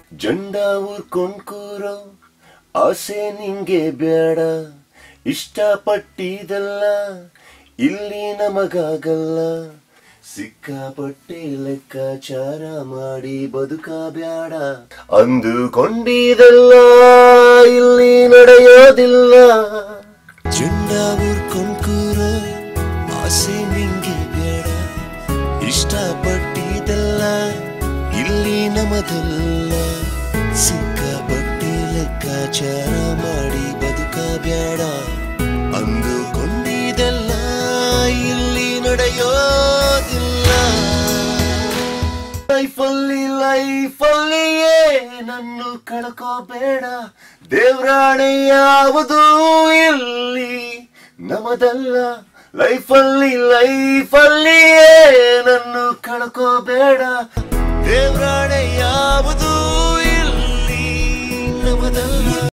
ಜಂಡ ಊರ್ಕೊಂಡ್ ಕೂರೋ ಆಸೆ ನಿಂಗೆ ಬೇಡ, ಇಷ್ಟಪಟ್ಟಿದಲ್ಲ ಇಲ್ಲಿ ನಮಗಾಗಲ್ಲ. ಸಿಕ್ಕಾಪಟ್ಟೆ ಲೆಕ್ಕಾಚಾರ ಮಾಡಿ ಬದುಕ ಬ್ಯಾಡ, ಅಂದುಕೊಂಡಿದಲ್ಲ ಇಲ್ಲಿ ನಡೆಯೋದಿಲ್ಲ. ಜಂಡ ಊರ್ಕೊಂಡ್ ಕೂರೋ ಆಸೆ ನಿಂಗೆ ಬೇಡ, ಇಷ್ಟಪಟ್ಟಿದಲ್ಲ ಇಲ್ಲಿ ನಮದಲ್ಲ. ಸಿಕ್ಕಾಪಟ್ಟೆ ಲೆಕ್ಕಾಚಾರ ಮಾಡಿ ಬದುಕ ಬ್ಯಾಡ, ಅಂದುಕೊಂಡಿದಲ್ಲ ಇಲ್ಲಿ ನಡೆಯೋದಿಲ್ಲ. ಲೈಫಲ್ಲಿಯೇ ನನ್ನು ಕಳ್ಕೋಬೇಡ, ದೇವ್ರಾಣೆ ಯಾವುದು ಇಲ್ಲಿ ನಮದಲ್ಲ. ಲೈಫಲ್ಲಿಯೇ ನನ್ನು ಕಳ್ಕೋಬೇಡ, ದೇವ್ರ